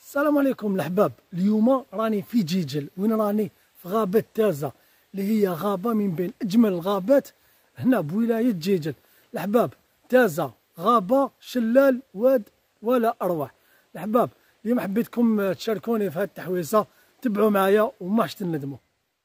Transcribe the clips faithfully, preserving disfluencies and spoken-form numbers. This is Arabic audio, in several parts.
السلام عليكم الأحباب. اليوم راني في جيجل. وين راني؟ في غابة تازة اللي هي غابة من بين أجمل الغابات هنا بولاية جيجل. الأحباب، تازة غابة شلال واد ولا أروع. الأحباب، اليوم حبيتكم تشاركوني في هذه التحويسة، تبعوا معايا وماش تندموا.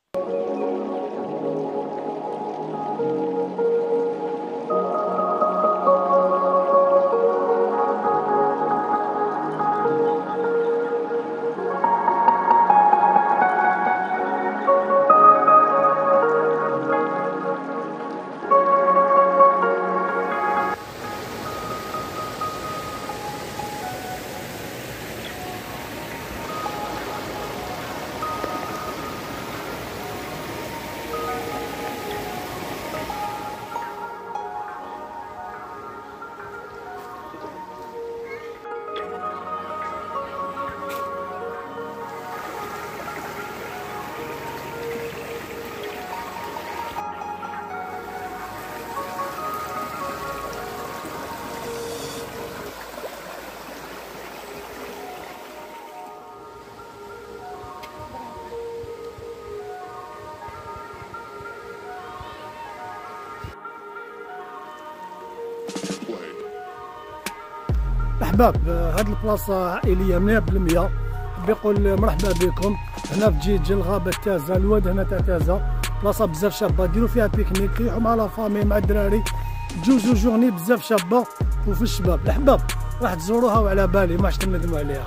أحباب، هاد البلاصة عائلية مية بالمية. حاب يقول مرحبا بكم هنا في جيجل غابة تازة. الواد هنا تاع تازة بلاصة بزاف شابة، ديروا فيها بيكنيك، تريحوا مع لا فامي مع الدراري، تجوزوا جورني بزاف شابة وفي الشباب. الأحباب، راح تزوروها وعلى بالي ماش تندموا عليها.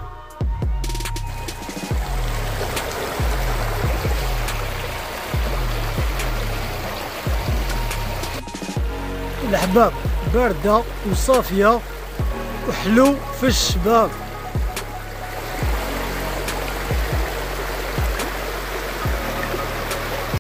الأحباب، باردة وصافية وحلو في الشباب.